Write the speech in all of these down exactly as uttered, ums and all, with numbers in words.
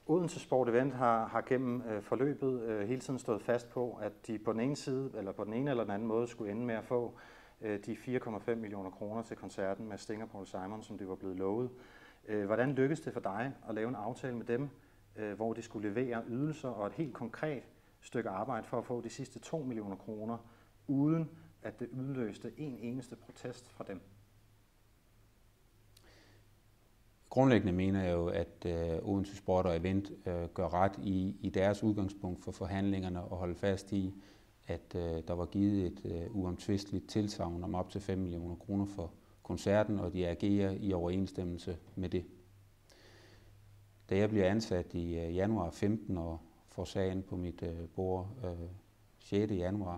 Odense Sport Event har, har gennem øh, forløbet øh, hele tiden stået fast på, at de på den ene side, eller på den ene eller den anden måde, skulle ende med at få øh, de fire komma fem millioner kroner til koncerten med Sting og Paul Simon, som det var blevet lovet. Øh, hvordan lykkedes det for dig at lave en aftale med dem, øh, hvor de skulle levere ydelser og et helt konkret stykke arbejde for at få de sidste to millioner kroner, uden at det udløste en eneste protest fra dem? Grundlæggende mener jeg jo, at øh, Odense Sport og Event øh, gør ret i, i deres udgangspunkt for forhandlingerne og holde fast i, at øh, der var givet et øh, uomtvisteligt tilsagn om op til fem millioner kroner for koncerten, og de agerer i overensstemmelse med det. Da jeg bliver ansat i øh, januar femten og får sagen på mit øh, bord øh, sjette januar,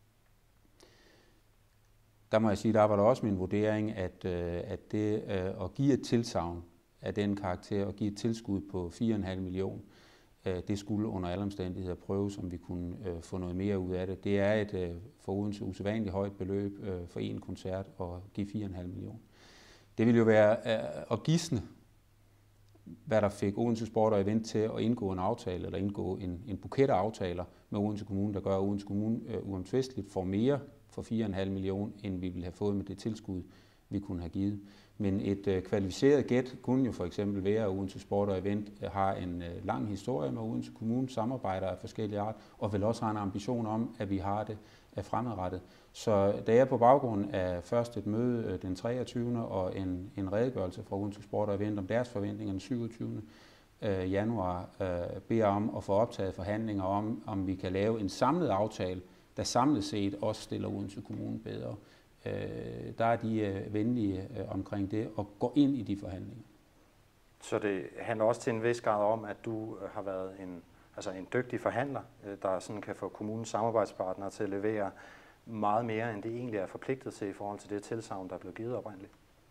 der må jeg sige, der var der også min vurdering, at, øh, at det øh, at give et tilsagn af den karakter og give et tilskud på fire komma fem millioner, øh, det skulle under alle omstændigheder prøves, om vi kunne øh, få noget mere ud af det. Det er et øh, for Odense usædvanligt højt beløb øh, for en koncert at give fire komma fem millioner. Det ville jo være øh, at gisne, hvad der fik Odense Sport og Event til at indgå en aftale, eller indgå en, en buket af aftaler med Odense Kommune, der gør, at Odense Kommune øh, uomtvisteligt får mere for fire komma fem millioner, end vi ville have fået med det tilskud, vi kunne have givet. Men et øh, kvalificeret gæt kunne jo for eksempel være, at Odense Sport og Event har en øh, lang historie med Odense Kommune, samarbejder af forskellige art, og vel også har en ambition om, at vi har det øh, fremadrettet. Så da jeg på baggrund af først et møde øh, den treogtyvende og en, en redegørelse fra Odense Sport og Event om deres forventninger den syvogtyvende januar øh, beder om at få optaget forhandlinger om, om vi kan lave en samlet aftale, der samlet set også stiller Odense Kommune bedre. Øh, der er de øh, venlige øh, omkring det og går ind i de forhandlinger. Så det handler også til en vis grad om, at du har været en, altså en dygtig forhandler, der sådan kan få kommunens samarbejdspartnere til at levere meget mere, end det egentlig er forpligtet til i forhold til det tilsagn, der er blevet givet oprindeligt.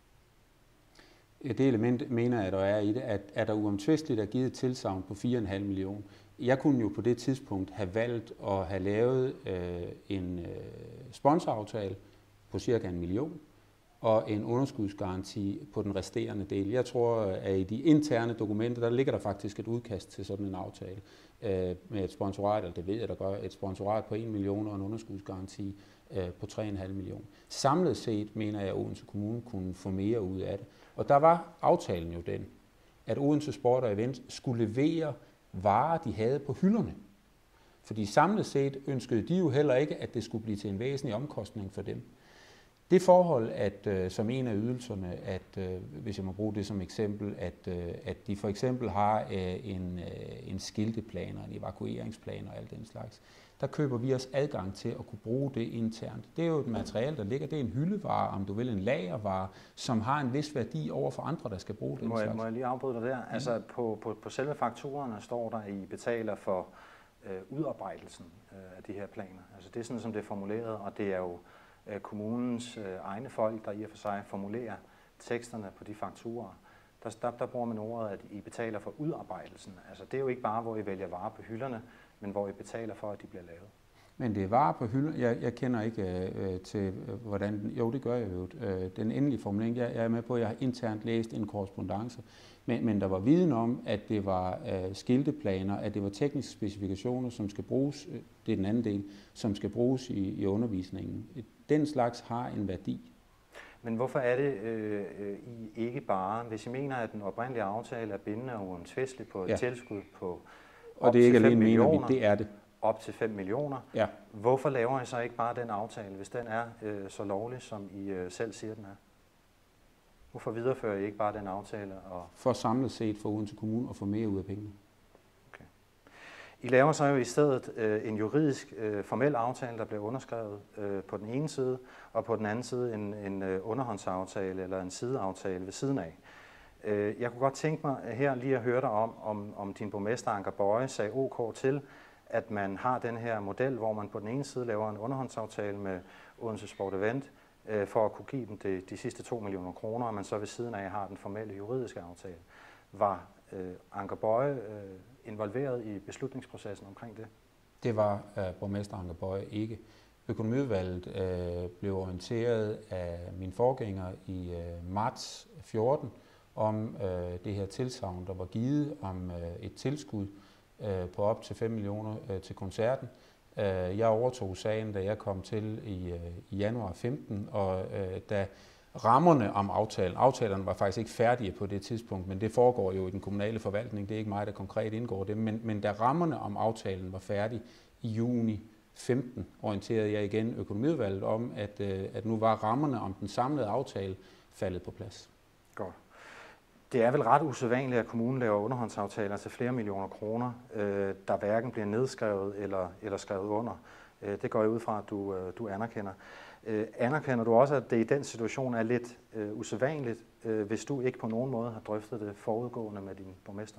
Det element mener jeg, der er i det, at er der uomtvisteligt er givet et tilsagn på fire komma fem millioner. Jeg kunne jo på det tidspunkt have valgt at have lavet øh, en øh, sponsoraftale på cirka en million og en underskudsgaranti på den resterende del. Jeg tror, at i de interne dokumenter, der ligger der faktisk et udkast til sådan en aftale øh, med et sponsorat, eller det ved jeg, der gør, et sponsorat på en million og en underskudsgaranti øh, på tre komma fem millioner. Samlet set mener jeg, at Odense Kommune kunne få mere ud af det. Og der var aftalen jo den, at Odense Sport og Event skulle levere varer, de havde på hylderne. Fordi samlet set ønskede de jo heller ikke, at det skulle blive til en væsentlig omkostning for dem. Det forhold, at øh, som en af ydelserne, at øh, hvis jeg må bruge det som eksempel, at, øh, at de for eksempel har øh, en, øh, en skilteplan og en evakueringsplan og alt den slags, der køber vi os adgang til at kunne bruge det internt. Det er jo et materiale, der ligger, det er en hyldevare, om du vil en lagervare, som har en vis værdi over for andre, der skal bruge den må jeg, slags. Må jeg lige afbryde dig der? Mm. Altså på, på, på selve fakturerne står der, at I betaler for øh, udarbejdelsen øh, af de her planer. Altså det er sådan, som det er formuleret, og det er jo øh, kommunens øh, egne folk, der i og for sig formulerer teksterne på de fakturer. Der, der, der bruger man ordet, at I betaler for udarbejdelsen. Altså det er jo ikke bare, hvor I vælger varer på hylderne, men hvor I betaler for, at de bliver lavet. Men det er varer på hylder. Jeg, jeg kender ikke øh, til, øh, hvordan... Jo, det gør jeg jo. Øh, den endelige formulering, jeg, jeg er med på, at jeg har internt læst en korrespondance, men, men der var viden om, at det var øh, skilteplaner, at det var tekniske specifikationer, som skal bruges, øh, det er den anden del, som skal bruges i, i undervisningen. Den slags har en værdi. Men hvorfor er det, øh, I ikke bare, hvis I mener, at den oprindelige aftale er bindende og uomtvistelig på et ja. tilskud på og det er ikke alene mener vi, det er det. Op til fem millioner. Ja. Hvorfor laver I så ikke bare den aftale, hvis den er øh, så lovlig, som I øh, selv siger, den er? Hvorfor viderefører I ikke bare den aftale? Og for samlet set for Odense Kommune og få mere ud af pengene. Okay. I laver så jo i stedet øh, en juridisk øh, formel aftale, der bliver underskrevet øh, på den ene side, og på den anden side en, en øh, underhåndsaftale eller en sideaftale ved siden af. Øh, jeg kunne godt tænke mig her lige at høre dig om, om, om din borgmester Anker Boye sagde OK til, at man har den her model, hvor man på den ene side laver en underhåndsaftale med Odense Sport Event, øh, for at kunne give dem de, de sidste to millioner kroner, og man så ved siden af har den formelle juridiske aftale. Var øh, Anker Boye øh, involveret i beslutningsprocessen omkring det? Det var øh, borgmester Anker Boye ikke. Økonomiudvalget øh, blev orienteret af min forgænger i øh, marts fjorten om øh, det her tilsagn, der var givet om øh, et tilskud øh, på op til fem millioner øh, til koncerten. Øh, jeg overtog sagen, da jeg kom til i, øh, i januar femten, og øh, da rammerne om aftalen, aftalerne var faktisk ikke færdige på det tidspunkt, men det foregår jo i den kommunale forvaltning, det er ikke mig, der konkret indgår det, men, men da rammerne om aftalen var færdige i juni femten, orienterede jeg igen økonomiudvalget om, at, øh, at nu var rammerne om den samlede aftale faldet på plads. Godt. Det er vel ret usædvanligt, at kommunen laver underhåndsaftaler til flere millioner kroner, øh, der hverken bliver nedskrevet eller, eller skrevet under. Øh, det går jeg ud fra, at du, øh, du anerkender. Øh, anerkender du også, at det i den situation er lidt øh, usædvanligt, øh, hvis du ikke på nogen måde har drøftet det forudgående med din borgmester?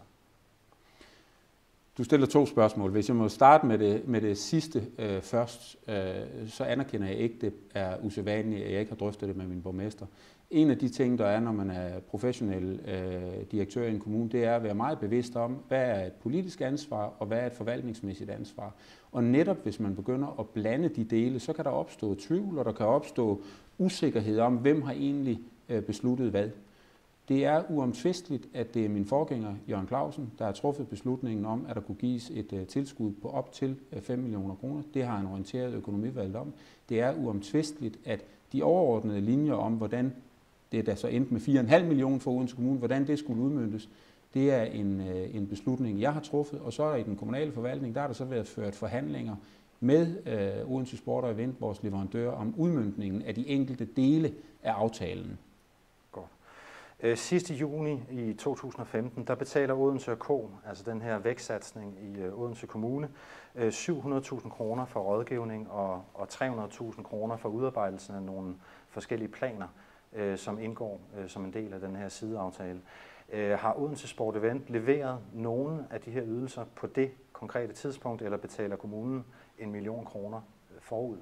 Du stiller to spørgsmål. Hvis jeg må starte med det, med det sidste øh, først, øh, så anerkender jeg ikke, det er usædvanligt, at jeg ikke har drøftet det med min borgmester. En af de ting, der er, når man er professionel øh, direktør i en kommune, det er at være meget bevidst om, hvad er et politisk ansvar, og hvad er et forvaltningsmæssigt ansvar. Og netop hvis man begynder at blande de dele, så kan der opstå tvivl, og der kan opstå usikkerhed om, hvem har egentlig øh, besluttet hvad. Det er uomtvisteligt, at det er min forgænger, Jørgen Clausen, der har truffet beslutningen om, at der kunne gives et uh, tilskud på op til uh, fem millioner kroner. Det har han orienteret økonomiudvalget om. Det er uomtvisteligt, at de overordnede linjer om, hvordan det der så endte med fire komma fem millioner for Odense Kommune, hvordan det skulle udmøntes, det er en, uh, en beslutning, jeg har truffet. Og så er der i den kommunale forvaltning, der har der så været ført forhandlinger med uh, Odense Sport og Event, vores leverandør, om udmøntningen af de enkelte dele af aftalen. Sidste juni i to tusind og femten, der betaler Odense og K, altså den her vækstsatsning i Odense Kommune, syv hundrede tusind kroner for rådgivning og, og tre hundrede tusind kroner for udarbejdelsen af nogle forskellige planer, som indgår som en del af den her sideaftale. Har Odense Sport Event leveret nogle af de her ydelser på det konkrete tidspunkt, eller betaler kommunen en million kroner forud?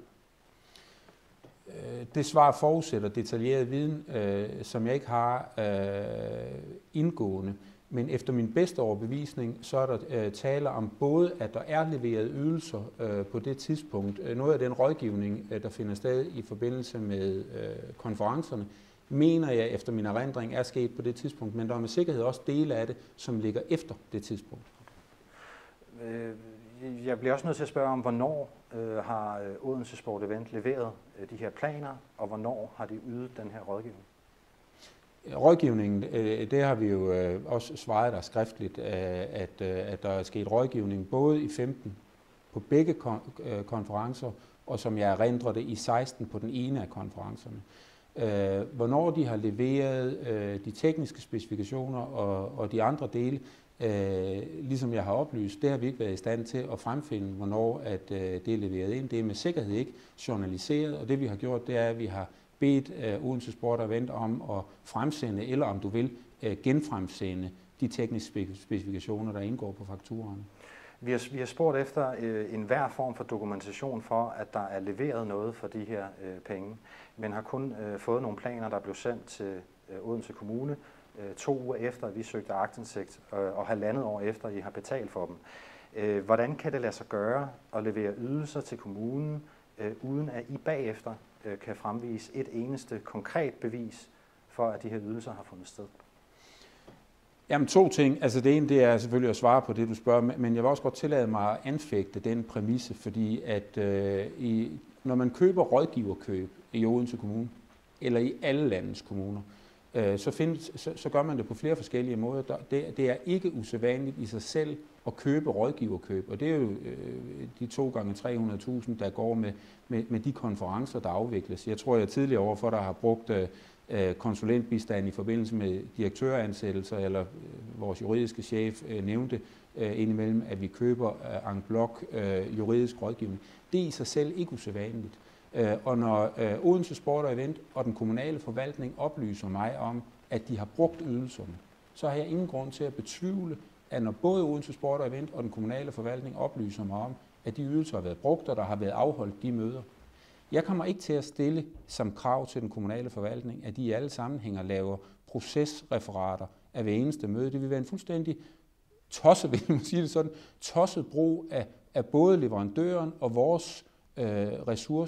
Det svar forudsætter detaljeret viden, øh, som jeg ikke har øh, indgående. Men efter min bedste overbevisning, så er der øh, tale om både, at der er leveret ydelser øh, på det tidspunkt. Noget af den rådgivning, øh, der finder sted i forbindelse med øh, konferencerne, mener jeg efter min erindring er sket på det tidspunkt. Men der er med sikkerhed også dele af det, som ligger efter det tidspunkt. Øh, jeg bliver også nødt til at spørge om, hvornår øh, har Odense Sport Event leveret øh, de her planer, og hvornår har de ydet den her rådgivning? Rådgivningen, øh, det har vi jo øh, også svaret der skriftligt, øh, at, øh, at der er sket rådgivning både i femten på begge kon- øh, konferencer, og som jeg erindrer det i seksten på den ene af konferencerne. Øh, hvornår de har leveret øh, de tekniske specifikationer og, og de andre dele, Øh, ligesom jeg har oplyst, det har vi ikke været i stand til at fremfinde, hvornår at, øh, det er leveret ind. Det er med sikkerhed ikke journaliseret, og det vi har gjort, det er, at vi har bedt øh, Odense Sport og Event om at fremsende, eller om du vil, øh, genfremsende de tekniske specifikationer, der indgår på fakturerne. Vi har, vi har spurgt efter øh, enhver form for dokumentation for, at der er leveret noget for de her øh, penge, men har kun øh, fået nogle planer, der blev sendt til øh, Odense Kommune, to uger efter, at vi søgte aktindsigt, og halvandet år efter, at I har betalt for dem. Hvordan kan det lade sig gøre at levere ydelser til kommunen, uden at I bagefter kan fremvise et eneste konkret bevis for, at de her ydelser har fundet sted? Jamen to ting. Altså det ene, det er selvfølgelig at svare på det, du spørger, men jeg vil også godt tillade mig at anfægte den præmisse, fordi at øh, i, når man køber rådgiverkøb i Odense Kommune, eller i alle landets kommuner, Så, findes, så, så gør man det på flere forskellige måder. Det, det er ikke usædvanligt i sig selv at købe rådgiverkøb, og det er jo øh, de to gange tre hundrede tusind, der går med, med, med de konferencer, der afvikles. Jeg tror, jeg tidligere overfor, der har brugt øh, konsulentbistand i forbindelse med direktøransættelser, eller øh, vores juridiske chef øh, nævnte øh, indimellem, at vi køber øh, en blok øh, juridisk rådgivning. Det er i sig selv ikke usædvanligt. Og når øh, Odense Sport og Event og den kommunale forvaltning oplyser mig om, at de har brugt ydelserne, så har jeg ingen grund til at betvivle, at når både Odense Sport og Event og den kommunale forvaltning oplyser mig om, at de ydelser har været brugt, og der har været afholdt de møder. Jeg kommer ikke til at stille som krav til den kommunale forvaltning, at de i alle sammenhænger laver procesreferater af hver eneste møde. Det vil være en fuldstændig tosset, vil man sige det sådan, tosset brug af, af både leverandøren og vores øh, ressourcer.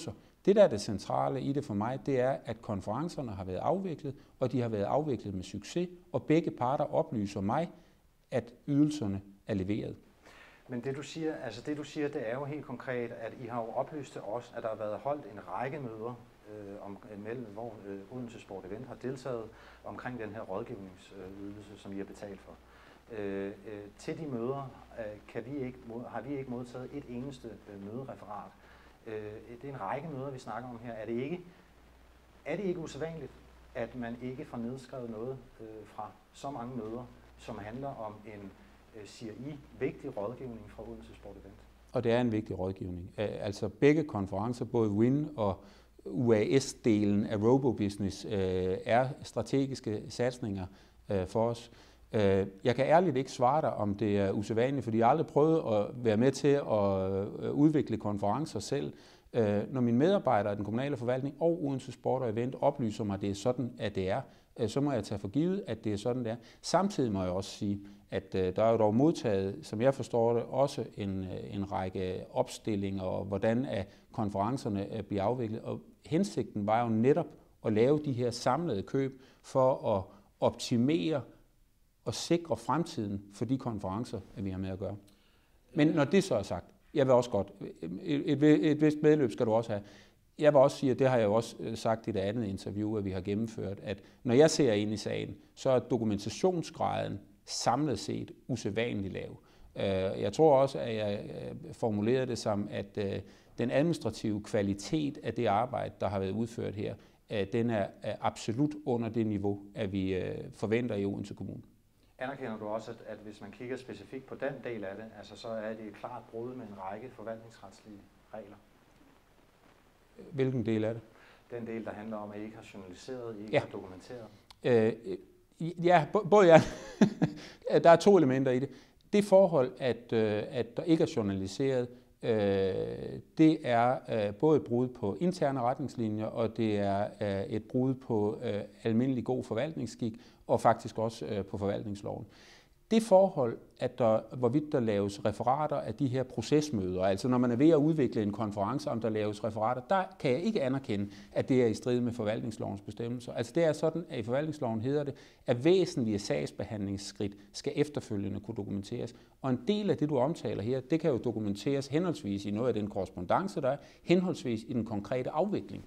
Det, der er det centrale i det for mig, det er, at konferencerne har været afviklet, og de har været afviklet med succes, og begge parter oplyser mig, at ydelserne er leveret. Men det du siger, altså det du siger, det er jo helt konkret, at I har jo oplyst til os, at der har været holdt en række møder, øh, om, mellem, hvor øh, Odense Sport Event har deltaget omkring den her rådgivningsydelse, øh, som I har betalt for. Øh, øh, til de møder øh, kan vi ikke, har vi ikke modtaget et eneste øh, mødereferat. Øh, det er en række møder, vi snakker om her. Er det ikke, er det ikke usædvanligt, at man ikke får nedskrevet noget øh, fra så mange møder, som handler om en, øh, siger I, vigtig rådgivning fra Odense Sport Event? Og det er en vigtig rådgivning. Altså begge konferencer, både W I N og U A S-delen af RoboBusiness, øh, er strategiske satsninger øh, for os. Jeg kan ærligt ikke svare dig, om det er usædvanligt, fordi jeg aldrig prøvet at være med til at udvikle konferencer selv. Når mine medarbejdere i den kommunale forvaltning og Odense Sport og Event oplyser mig, at det er sådan, at det er, så må jeg tage for givet, at det er sådan, det er. Samtidig må jeg også sige, at der er jo dog modtaget, som jeg forstår det, også en, en række opstillinger, og hvordan konferencerne bliver afviklet. Og hensigten var jo netop at lave de her samlede køb for at optimere og sikre fremtiden for de konferencer, at vi har med at gøre. Men når det så er sagt, jeg vil også godt, et, et, et vist medløb skal du også have. Jeg vil også sige, og det har jeg jo også sagt i det andet interview, at vi har gennemført, at når jeg ser ind i sagen, så er dokumentationsgraden samlet set usædvanligt lav. Jeg tror også, at jeg formulerede det som, at den administrative kvalitet af det arbejde, der har været udført her, den er absolut under det niveau, at vi forventer i Odense Kommune. Anerkender du også, at, at hvis man kigger specifikt på den del af det, altså så er det et klart brud med en række forvaltningsretslige regler? Hvilken del af det? Den del, der handler om, at I ikke har journaliseret, I ikke ja. har dokumenteret. Øh, ja, både ja. Der er to elementer i det. Det forhold, at, at der ikke er journaliseret, det er både et brud på interne retningslinjer, og det er et brud på almindelig god forvaltningsskik, og faktisk også på forvaltningsloven. Det forhold, at der, hvorvidt der laves referater af de her procesmøder, altså når man er ved at udvikle en konference, om der laves referater, der kan jeg ikke anerkende, at det er i strid med forvaltningslovens bestemmelser. Altså det er sådan, at i forvaltningsloven hedder det, at væsentlige sagsbehandlingsskridt skal efterfølgende kunne dokumenteres. Og en del af det, du omtaler her, det kan jo dokumenteres henholdsvis i noget af den korrespondance, der er, henholdsvis i den konkrete afvikling.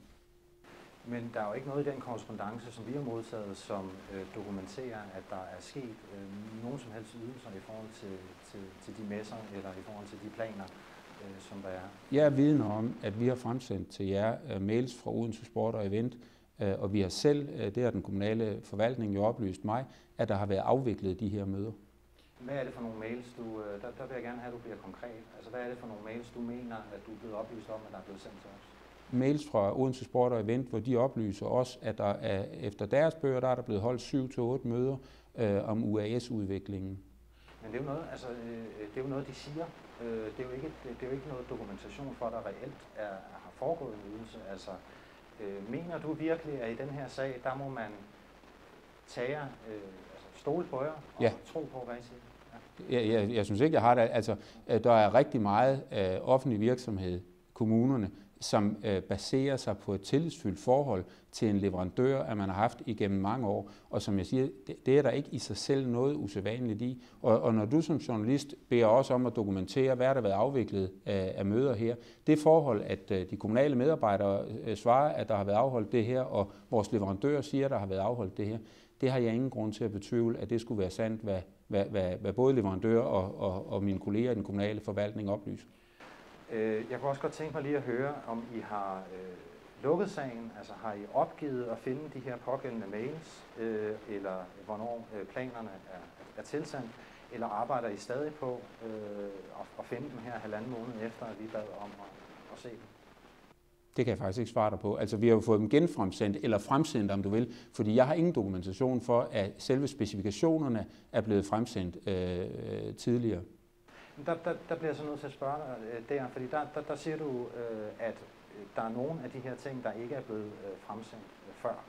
Men der er jo ikke noget i den korrespondance, som vi har modtaget, som øh, dokumenterer, at der er sket øh, nogen som helst ydelser i forhold til, til, til de messer, eller i forhold til de planer, øh, som der er. Jeg er vidne om, at vi har fremsendt til jer øh, mails fra Odense Sport og Event, øh, og vi har selv, øh, det har den kommunale forvaltning jo oplyst mig, at der har været afviklet de her møder. Hvad er det for nogle mails, du, øh, der, der vil jeg gerne have, at du bliver konkret. Altså hvad er det for nogle mails, du mener, at du er blevet oplyst om, at der er blevet sendt til os? Mails fra Odense Sport og Event, hvor de oplyser os, at der er, efter deres bøger, der er der blevet holdt syv til otte møder øh, om U A S-udviklingen. Men det er jo noget, altså, øh, det er jo noget, de siger. Øh, det, er jo ikke, det, det er jo ikke noget dokumentation for, at der reelt er, har foregået en ydelse. Altså, øh, mener du virkelig, at i den her sag, der må man tage, øh, altså stole på jer og ja. tro på, hvad I siger? Ja. Jeg, jeg, jeg synes ikke, jeg har det. Altså, der er rigtig meget øh, offentlig virksomhed, kommunerne, som øh, baserer sig på et tillidsfyldt forhold til en leverandør, at man har haft igennem mange år. Og som jeg siger, det, det er der ikke i sig selv noget usædvanligt i. Og, og når du som journalist beder os om at dokumentere, hvad der har været afviklet af, af møder her, det forhold, at øh, de kommunale medarbejdere øh, svarer, at der har været afholdt det her, og vores leverandører siger, at der har været afholdt det her, det har jeg ingen grund til at betvivle, at det skulle være sandt, hvad, hvad, hvad, hvad både leverandører og, og, og mine kolleger i den kommunale forvaltning oplyser. Jeg kunne også godt tænke mig lige at høre, om I har øh, lukket sagen, altså har I opgivet at finde de her pågældende mails, øh, eller hvornår øh, planerne er, er tilsendt, eller arbejder I stadig på øh, at, at finde dem her halvanden måned efter, at vi bad om at, at se dem? Det kan jeg faktisk ikke svare dig på. Altså vi har jo fået dem genfremsendt, eller fremsendt, om du vil, fordi jeg har ingen dokumentation for, at selve specifikationerne er blevet fremsendt øh, tidligere. Der, der, der bliver jeg så nødt til at spørge dig der, fordi der, der, der siger du, øh, at der er nogle af de her ting, der ikke er blevet øh, fremsendt øh, før.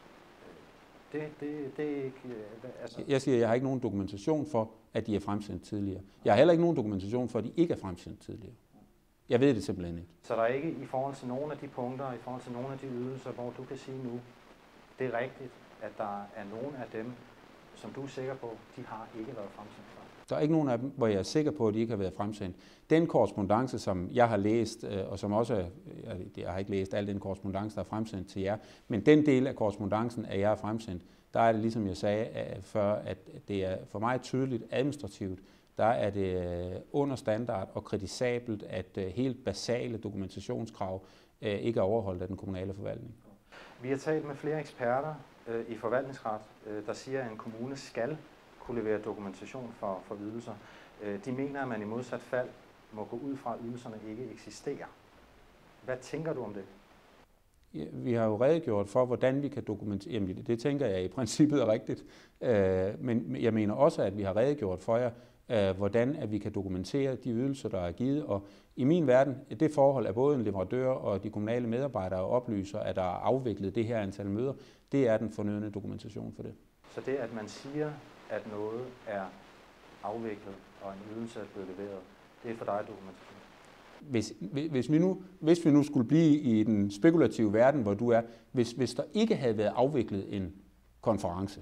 Det, det, det er ikke... Øh, altså... Jeg siger, at jeg har ikke nogen dokumentation for, at de er fremsendt tidligere. Jeg har heller ikke nogen dokumentation for, at de ikke er fremsendt tidligere. Jeg ved det simpelthen ikke. Så der er ikke i forhold til nogle af de punkter, i forhold til nogle af de ydelser, hvor du kan sige nu, det er rigtigt, at der er nogle af dem, som du er sikker på, de har ikke været fremsendt før? Der er ikke nogen af dem, hvor jeg er sikker på, at de ikke har været fremsendt. Den korrespondance, som jeg har læst, og som også, jeg har ikke læst al den korrespondance, der er fremsendt til jer, men den del af korrespondancen, at jeg har fremsendt, der er det, ligesom jeg sagde før, at det er for mig tydeligt administrativt, der er det under standard og kritisabelt, at helt basale dokumentationskrav ikke er overholdt af den kommunale forvaltning. Vi har talt med flere eksperter øh, i forvaltningsret, øh, der siger, at en kommune skal kunne levere dokumentation for, for ydelser. Øh, de mener, at man i modsat fald må gå ud fra, at ydelserne ikke eksisterer. Hvad tænker du om det? Ja, vi har jo redegjort for, hvordan vi kan dokumentere. Jamen, det, det tænker jeg i princippet er rigtigt. Øh, men jeg mener også, at vi har redegjort for jer, øh, hvordan at vi kan dokumentere de ydelser, der er givet. Og i min verden, det forhold, at både en leverandør og de kommunale medarbejdere oplyser, at der er afviklet det her antal møder, det er den fornødne dokumentation for det. Så det, at man siger, at noget er afviklet, og en ydelse er blevet leveret, det er for dig dokumentation? Hvis, hvis, vi nu, hvis vi nu skulle blive i den spekulative verden, hvor du er, hvis, hvis der ikke havde været afviklet en konference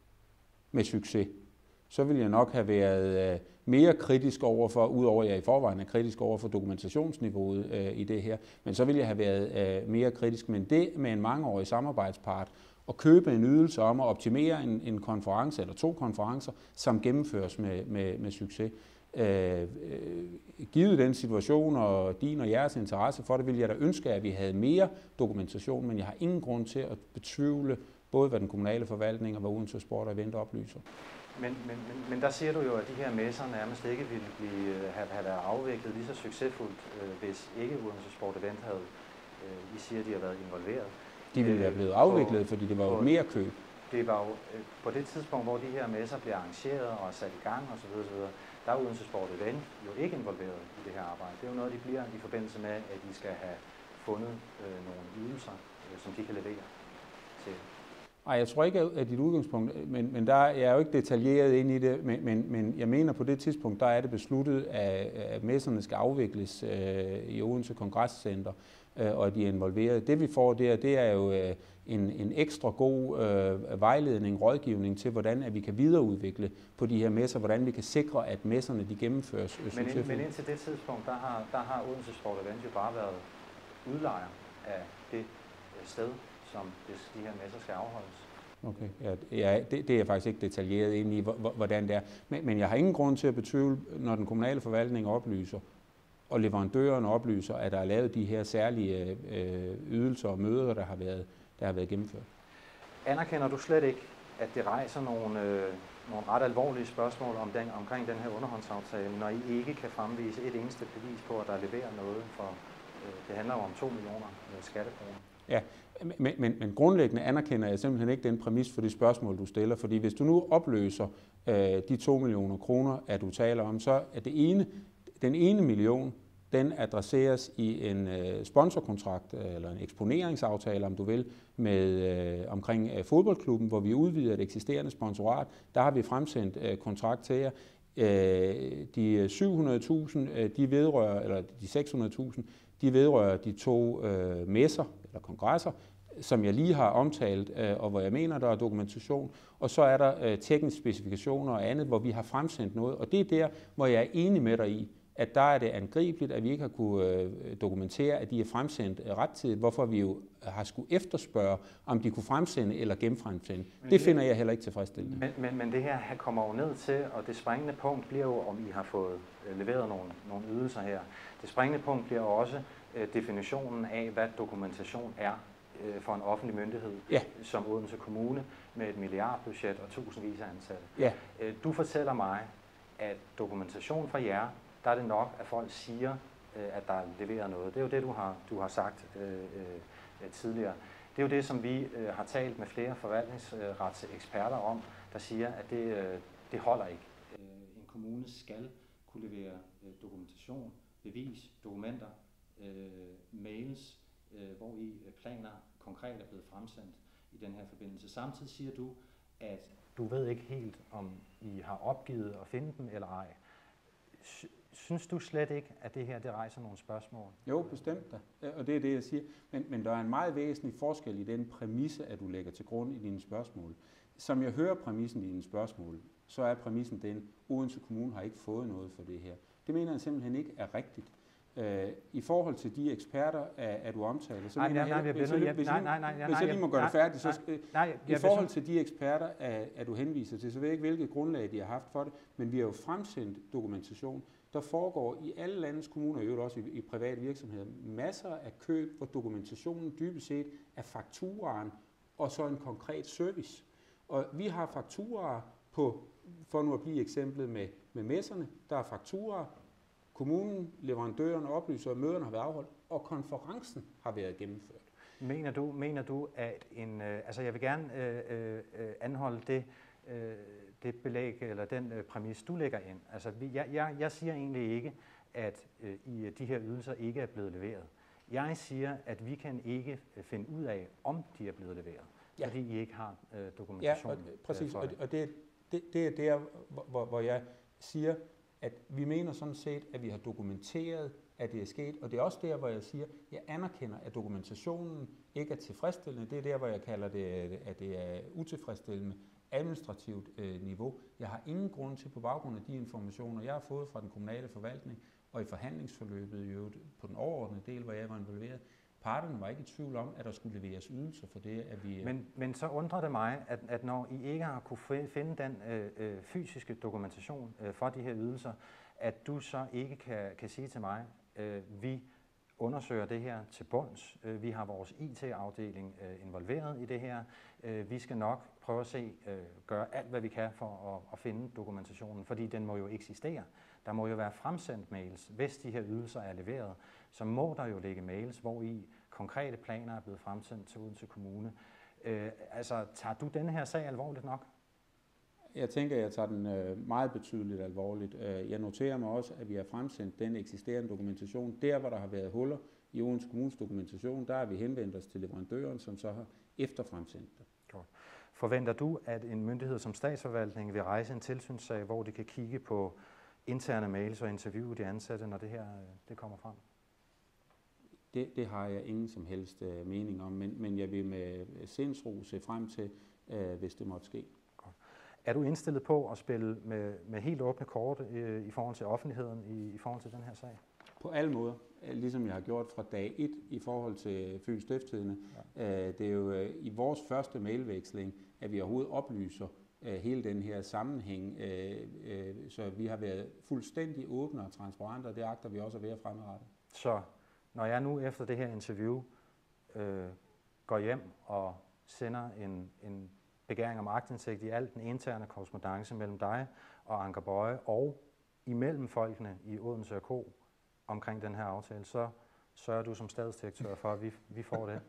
med succes, så ville jeg nok have været mere kritisk overfor, udover at jeg i forvejen er kritisk over for dokumentationsniveauet øh, i det her, men så ville jeg have været øh, mere kritisk. Men det med en mangeårig samarbejdspart, at købe en ydelse om at optimere en, en konference eller to konferencer, som gennemføres med, med, med succes. Øh, øh, givet den situation og din og jeres interesse for det, ville jeg da ønske, at vi havde mere dokumentation, men jeg har ingen grund til at betvivle både, hvad den kommunale forvaltning og hvad Odense Sport og Event oplyser. Men, men, men, men der siger du jo, at de her messer nærmest ikke ville blive, have, have været afviklet lige så succesfuldt, øh, hvis ikke Odense Sport Event havde, øh, I siger, de har været involveret. De ville være blevet afviklet, på, fordi det var jo mere køb. Det var jo øh, på det tidspunkt, hvor de her messer bliver arrangeret og sat i gang osv., osv., der er Odense Sport Event jo ikke involveret i det her arbejde. Det er jo noget, de bliver i forbindelse med, at de skal have fundet øh, nogle ydelser, øh, som de kan levere til. Nej, jeg tror ikke, at dit udgangspunkt, men, men der er jeg jo ikke detaljeret ind i det, men, men, men jeg mener på det tidspunkt, der er det besluttet, at, at messerne skal afvikles øh, i Odense Kongresscenter, øh, og at de er involveret. Det vi får der, det er jo øh, en, en ekstra god øh, vejledning, rådgivning til, hvordan at vi kan videreudvikle på de her messer, hvordan vi kan sikre, at messerne de gennemføres. Men, ind, men indtil det tidspunkt, der har, der har Odense Sport Event jo bare været udlejer af det sted, som de her messer skal afholdes. Okay, ja, ja, det, det er jeg faktisk ikke detaljeret ind i, hvordan det er. Men, men jeg har ingen grund til at betvivle, når den kommunale forvaltning oplyser, og leverandøren oplyser, at der er lavet de her særlige øh, ydelser og møder, der har været, der har været gennemført. Anerkender du slet ikke, at det rejser nogle, øh, nogle ret alvorlige spørgsmål om den, omkring den her underhåndsaftale, når I ikke kan fremvise et eneste bevis på, at der leverer noget for, øh, det handler jo om to millioner øh, skattekroner? Ja, men, men, men grundlæggende anerkender jeg simpelthen ikke den præmis for de spørgsmål, du stiller, fordi hvis du nu opløser øh, de to millioner kroner, at du taler om, så er det ene, den ene million, den adresseres i en øh, sponsorkontrakt, øh, eller en eksponeringsaftale, om du vil, med, øh, omkring øh, fodboldklubben, hvor vi udvider et eksisterende sponsorat. Der har vi fremsendt øh, kontrakt til jer. Øh, de syv hundrede tusind, øh, de vedrører, eller de seks hundrede tusind, de vedrører de to øh, messer, eller kongresser, som jeg lige har omtalt, øh, og hvor jeg mener, der er dokumentation. Og så er der øh, tekniske specifikationer og andet, hvor vi har fremsendt noget. Og det er der, hvor jeg er enig med dig i, at der er det angribeligt, at vi ikke har kunne øh, dokumentere, at de er fremsendt øh, rettidigt, hvorfor vi jo har skulle efterspørge, om de kunne fremsende eller genfremsende. Det, det finder jeg heller ikke tilfredsstillende. Men, men, men det her kommer jo ned til, og det springende punkt bliver jo, om I har fået øh, leveret nogle, nogle ydelser her. Det springende punkt bliver også øh, definitionen af, hvad dokumentation er øh, for en offentlig myndighed, ja. Som Odense Kommune, med et milliardbudget og tusindvis af ansatte. Ja. Øh, du fortæller mig, at dokumentation fra jer, der er det nok, at folk siger, at der leverer noget. Det er jo det, du har, du har sagt øh, øh, tidligere. Det er jo det, som vi øh, har talt med flere forvaltningsretseksperter om, der siger, at det, øh, det holder ikke. En kommune skal kunne levere øh, dokumentation, bevis, dokumenter, øh, mails, øh, hvor I planer konkret er blevet fremsendt i den her forbindelse. Samtidig siger du, at du ved ikke helt, om I har opgivet at finde dem eller ej. synes du slet ikke, at det her det rejser nogle spørgsmål? Jo, bestemt da. Og det er det, jeg siger. Men, men der er en meget væsentlig forskel i den præmisse, at du lægger til grund i dine spørgsmål. Som jeg hører præmissen i dine spørgsmål, så er præmissen den, Odense Kommune har ikke fået noget for det her. Det mener jeg simpelthen ikke er rigtigt. Uh, I forhold til de eksperter, at du omtaler, så nej, mener nej, nej, jeg, hvis jeg, jeg, hvis nej, nej, nej, nej, hvis jeg lige må gøre nej, det færdigt, så nej, nej, i forhold til de eksperter, at, at du henviser til, så ved jeg ikke, hvilket grundlag de har haft for det, men vi har jo fremsendt dokumentation, der foregår i alle landets kommuner, og i øvrigt også i, i private virksomheder, masser af køb, hvor dokumentationen dybest set er fakturaen og så en konkret service. Og vi har fakturaer på, for nu at blive eksemplet med, med messerne, der er fakturaer, kommunen, leverandøren oplyser, at møderne har været afholdt, og konferencen har været gennemført. Mener du, mener du at en, øh, altså jeg vil gerne øh, øh, anholde det, øh, det belæg eller den øh, præmis, du lægger ind. Altså vi, jeg, jeg, jeg siger egentlig ikke, at øh, i de her ydelser ikke er blevet leveret. Jeg siger, at vi kan ikke finde ud af, om de er blevet leveret, ja. Fordi I ikke har øh, dokumentation. Ja, og, præcis, og, og det, det, det er der, hvor, hvor jeg siger, at vi mener sådan set, at vi har dokumenteret, at det er sket, og det er også der, hvor jeg siger, at jeg anerkender, at dokumentationen ikke er tilfredsstillende. Det er der, hvor jeg kalder det, at det er utilfredsstillende administrativt øh, niveau. Jeg har ingen grund til, på baggrund af de informationer, jeg har fået fra den kommunale forvaltning, og i forhandlingsforløbet i øvrigt på den overordnede del, hvor jeg var involveret, parterne var ikke i tvivl om, at der skulle leveres ydelser for det, at vi... Men, men så undrer det mig, at, at når I ikke har kunne finde den øh, øh, fysiske dokumentation øh, for de her ydelser, at du så ikke kan, kan sige til mig, øh, vi undersøger det her til bunds. Øh, vi har vores I T-afdeling øh, involveret i det her. Øh, vi skal nok prøve at se, øh, gøre alt, hvad vi kan for at, at finde dokumentationen, fordi den må jo eksistere. Der må jo være fremsendt mails. Hvis de her ydelser er leveret, så må der jo ligge mails, hvor i konkrete planer er blevet fremsendt til Odense Kommune. Øh, altså, tager du denne her sag alvorligt nok? Jeg tænker, at jeg tager den øh, meget betydeligt alvorligt. Jeg noterer mig også, at vi har fremsendt den eksisterende dokumentation. Der, hvor der har været huller i Odense Kommunes dokumentation, der har vi henvendt os til leverandøren, som så har efterfremsendt det. Godt. Forventer du, at en myndighed som statsforvaltningen vil rejse en tilsynssag, hvor de kan kigge på interne mails og interviewe de ansatte, når det her det kommer frem? Det, det har jeg ingen som helst uh, mening om, men, men jeg vil med sindsro se frem til, uh, hvis det måtte ske. Godt. Er du indstillet på at spille med, med helt åbne kort uh, i forhold til offentligheden i, i forhold til den her sag? På alle måder, ligesom jeg har gjort fra dag et i forhold til Fyns Stiftstidende. Ja. Uh, det er jo uh, i vores første mailveksling, at vi overhovedet oplyser uh, hele den her sammenhæng, uh, uh, så vi har været fuldstændig åbne og transparente, og det agter vi også at være fremadrettet. Så når jeg nu efter det her interview øh, går hjem og sender en, en begæring om aktindsigt i al den interne korrespondance mellem dig og Anker Boye og imellem folkene i Odense og K omkring den her aftale, så sørger du som stadsdirektør for, at vi, vi får det?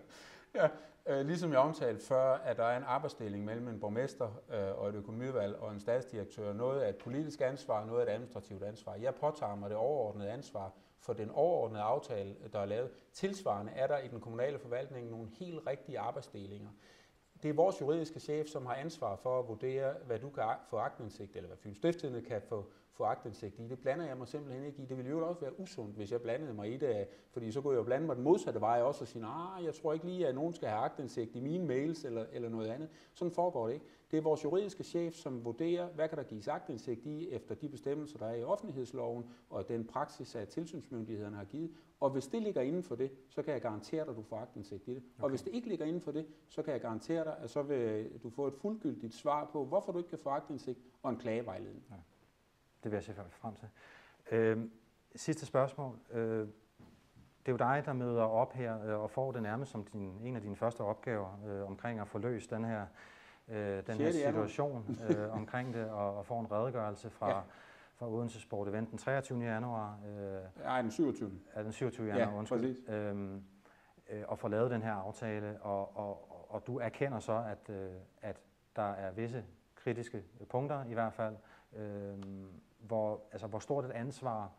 Ja, øh, ligesom jeg omtalte før, at der er en arbejdsdeling mellem en borgmester øh, og et økonomivalg og en stadsdirektør. Noget er et politisk ansvar, noget er et administrativt ansvar. Jeg påtager mig det overordnede ansvar for den overordnede aftale, der er lavet. Tilsvarende er der i den kommunale forvaltning nogle helt rigtige arbejdsdelinger. Det er vores juridiske chef, som har ansvar for at vurdere, hvad du kan få aktindsigt, eller hvad Fyns Stiftstidende kan få, få aktindsigt i. Det blander jeg mig simpelthen ikke i. Det ville jo også være usundt, hvis jeg blandede mig i det, fordi så kunne jeg jo blande mig den modsatte vej også og sige, nej, jeg tror ikke lige, at nogen skal have aktindsigt i mine mails eller, eller noget andet. Sådan foregår det ikke. Det er vores juridiske chef, som vurderer, hvad kan der gives aktindsigt i efter de bestemmelser, der er i offentlighedsloven, og den praksis, at tilsynsmyndighederne har givet. Og hvis det ligger inden for det, så kan jeg garantere dig, at du får aktindsigt i det. Okay. Og hvis det ikke ligger inden for det, så kan jeg garantere dig, at så vil du få et fuldgyldigt svar på, hvorfor du ikke kan få aktindsigt, og en klagevejledning. Ja. Det vil jeg se frem til. Øh, sidste spørgsmål. Øh, det er jo dig, der møder op her øh, og får det nærmest som din, en af dine første opgaver øh, omkring at få løst den her, øh, den her situation øh, omkring det, og, og få en redegørelse fra, ja. fra Odense Sport Event den treogtyvende januar. Øh, Nej, den syvogtyvende. Ja, den syvogtyvende januar, ja, undskyld. Øh, øh, og få lavet den her aftale, og, og, og du erkender så, at, øh, at der er visse kritiske punkter i hvert fald. Øh, hvor, altså, hvor stort et ansvar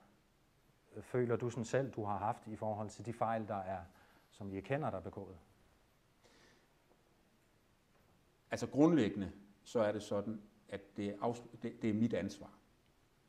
øh, føler du sådan selv, du har haft i forhold til de fejl, der er, som I erkender, der er begået? Altså grundlæggende, så er det sådan, at det er, afs- det, det er mit ansvar.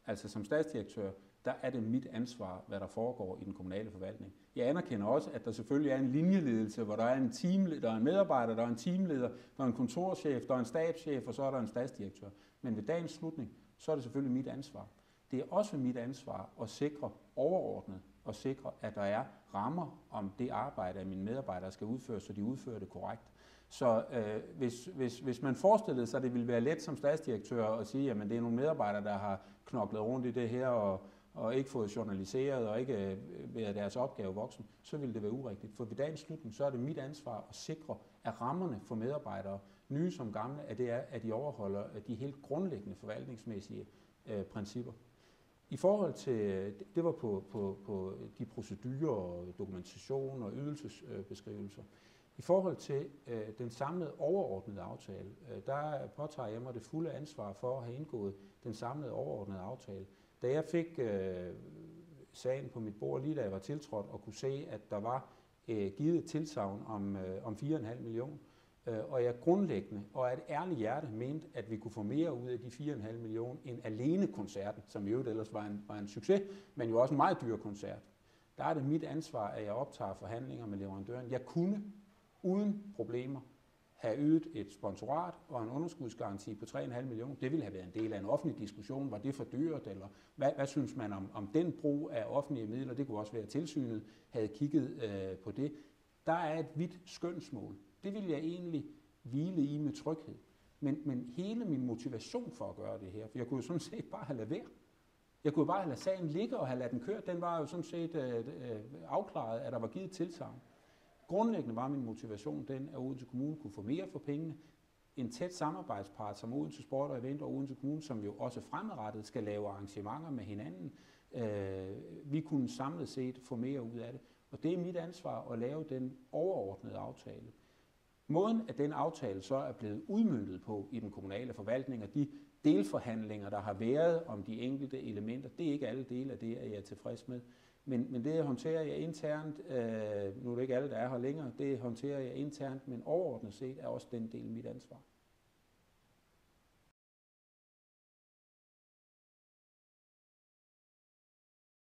Altså som statsdirektør, der er det mit ansvar, hvad der foregår i den kommunale forvaltning. Jeg anerkender også, at der selvfølgelig er en linjeledelse, hvor der er en teamleder, der er en medarbejder, der er en teamleder, der er en kontorchef, der er en stabschef, og så er der en statsdirektør. Men ved dagens slutning, så er det selvfølgelig mit ansvar. Det er også mit ansvar at sikre overordnet og sikre, at der er rammer om det arbejde, at mine medarbejdere skal udføre, så de udfører det korrekt. Så øh, hvis, hvis, hvis man forestillede sig, at det ville være let som statsdirektør at sige, at det er nogle medarbejdere, der har knoklet rundt i det her og, og ikke fået journaliseret og ikke øh, været deres opgave voksen, så ville det være urigtigt. For ved dagens slutning, så er det mit ansvar at sikre, at rammerne for medarbejdere, nye som gamle, at det er, at de overholder de helt grundlæggende forvaltningsmæssige øh, principper. I forhold til, det var på, på, på de procedurer, dokumentation og ydelsesbeskrivelser. I forhold til øh, den samlede overordnede aftale, øh, der påtager jeg mig det fulde ansvar for at have indgået den samlede overordnede aftale. Da jeg fik øh, sagen på mit bord, lige da jeg var tiltrådt, og kunne se, at der var øh, givet et tilsagn om, øh, om fire komma fem millioner, øh, og jeg grundlæggende og af et ærligt hjerte mente, at vi kunne få mere ud af de fire komma fem millioner end alene koncerten, som i øvrigt ellers var en, var en succes, men jo også en meget dyr koncert. Der er det mit ansvar, at jeg optager forhandlinger med leverandøren. Jeg kunne uden problemer have ydet et sponsorat og en underskudsgaranti på tre komma fem millioner. Det ville have været en del af en offentlig diskussion. Var det for dyrt? Eller hvad, hvad synes man om, om den brug af offentlige midler? Det kunne også være, at tilsynet havde kigget øh, på det. Der er et vidt skønsmål. Det vil jeg egentlig hvile i med tryghed. Men, men hele min motivation for at gøre det her, for jeg kunne jo sådan set bare have ladet være. Jeg kunne bare have ladet sagen ligge og have ladet den køre. Den var jo sådan set øh, øh, afklaret, at der var givet tilsagn. Grundlæggende var min motivation den, at Odense Kommune kunne få mere for pengene. En tæt samarbejdspart som Odense Sport og Event og Odense Kommune, som jo også fremadrettet skal lave arrangementer med hinanden. Øh, vi kunne samlet set få mere ud af det. Og det er mit ansvar at lave den overordnede aftale. Måden, at den aftale så er blevet udmøntet på i den kommunale forvaltning, og de delforhandlinger, der har været om de enkelte elementer, det er ikke alle dele af det, at jeg er tilfreds med. Men, men det håndterer jeg internt, øh, nu er det ikke alle, der er her længere, det håndterer jeg internt, men overordnet set er også den del mit ansvar.